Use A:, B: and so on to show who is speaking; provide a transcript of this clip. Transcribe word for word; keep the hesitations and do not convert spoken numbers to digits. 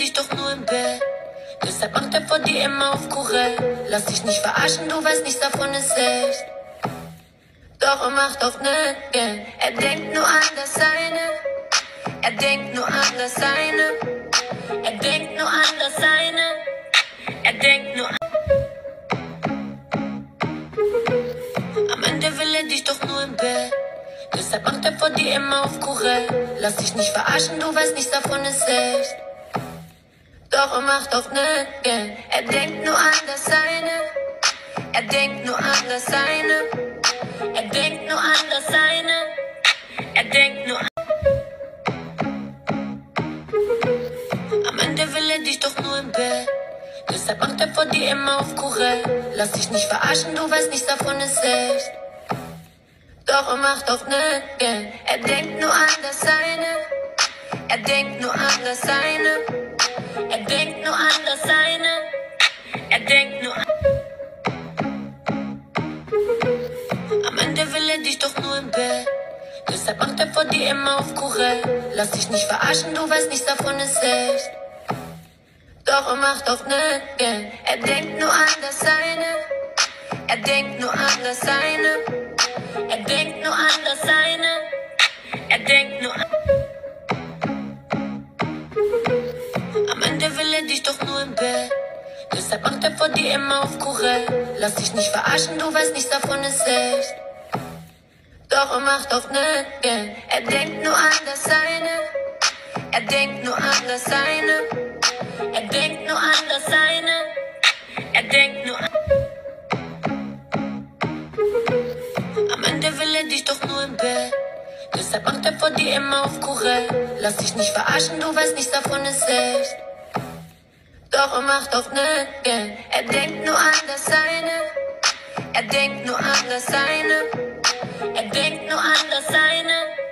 A: dich doch nur im Bett. Deshalb macht er vor dir immer auf korrekt. Lass dich nicht verarschen, du weißt, nichts davon ist echt. Doch er macht auch nicht gern. Er denkt nur an das Seine. Er denkt nur an das Seine. Er denkt nur an das Seine. Er denkt nur an... Am Ende will er dich doch nur im Bett. Deshalb macht er vor dir immer auf korrekt. Lass dich nicht verarschen, du weißt, nichts davon ist echt. Doch er macht auch nicht gern. Er denkt nur an das Seine. Er denkt nur an das Seine. Er denkt nur an das Seine. Er denkt nur an... Am Ende will er dich doch nur im Bett. Deshalb macht er vor dir immer auf korrekt. Lass dich nicht verarschen, du weißt, nichts davon ist echt. Doch er macht auch nicht gern. Er denkt nur an das Seine. Er denkt nur an das Seine. Er denkt nur an das Seine. Er denkt nur an... Am Ende will er dich doch nur im Bett. Deshalb macht er vor dir immer auf korrekt. Lass dich nicht verarschen, du weißt, nichts davon ist echt. Doch er macht auch nicht gern. Er denkt nur an das Seine. Er denkt nur an das Seine. Er denkt nur an das Seine. Er denkt nur an... Am Ende will er dich doch nur im Bett. Deshalb macht er vor dir immer auf korrekt. Lass dich nicht verarschen, du weißt, nichts davon ist echt. Doch er macht auch nicht gern. Er denkt nur an das Seine. Er denkt nur an das Seine. Er denkt nur an das Seine. Er denkt nur an... Am Ende will er dich doch nur im Bett. Deshalb macht er vor dir immer auf korrekt. Lass dich nicht verarschen, du weißt, nichts davon ist echt. Doch er macht auch nicht gern. Er denkt nur an das Seine. Er denkt nur an das Seine. Er denkt nur an das Seine.